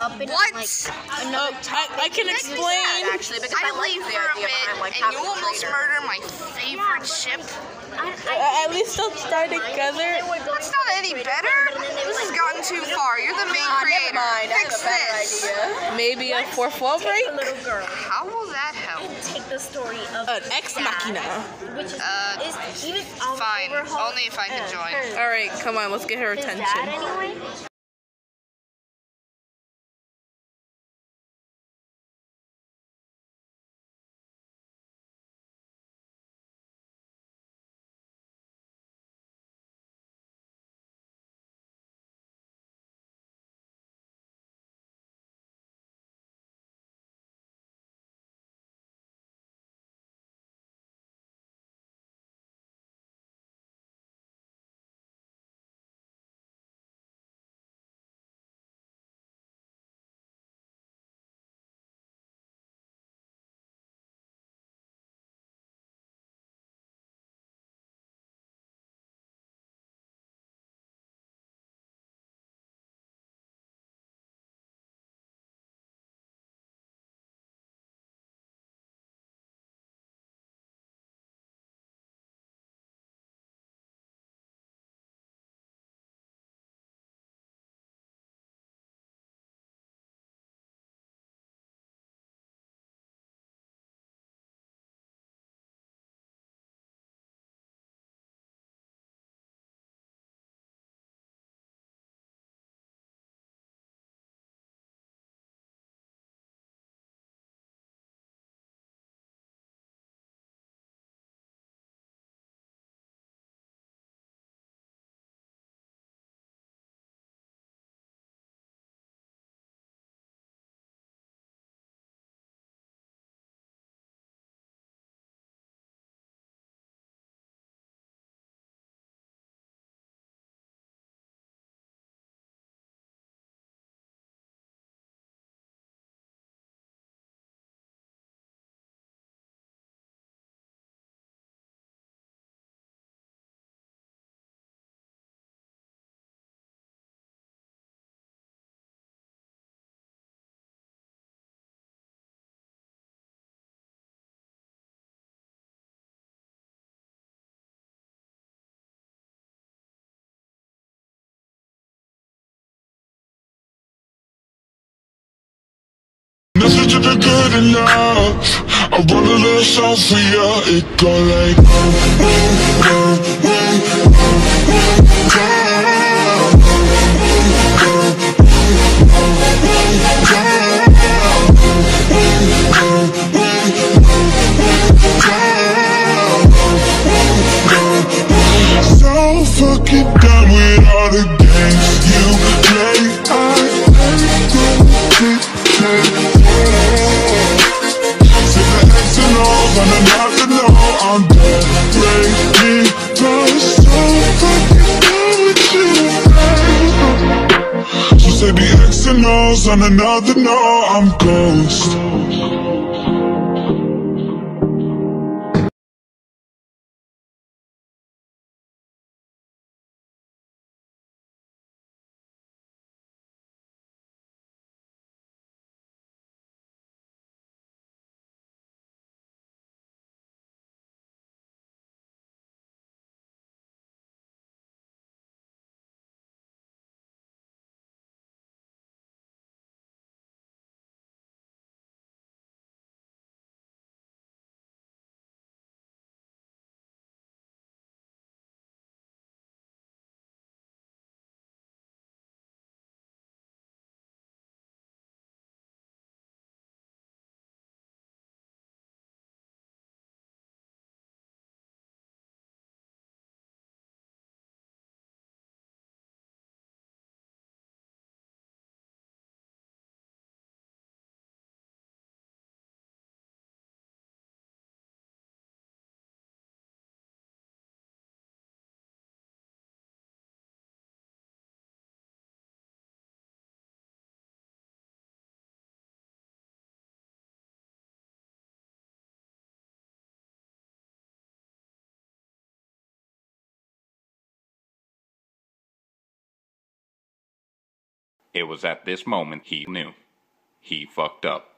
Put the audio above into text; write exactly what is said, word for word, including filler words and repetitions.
Up in What? like Oh, another I, I can explain. actually because I I like leave the for a idea bit, behind like and having you a almost trader. murder my favorite ship. I, Uh, at least they'll start together. That's not any better. This has gotten too far. You're the main Ah, never creator. mind. I have Fix a better this. idea. Maybe a fourth wall break. The little girl. How will that help? Take the story of An ex machina. which is, Uh, is even um, Fine. overhaul- Only if I can uh, join. her- All right, come on, let's get her his attention. dad anyway. Nothing to be good enough. I wrote a little song for you. It go like oh, oh, oh, oh, oh, oh. So fucking done with all the games you play. I hate the see the X and O's on another no. I'm dead, breaking down. So fucking done with you. So say the X and O's on another no. I'm ghost. It was at this moment he knew. He fucked up.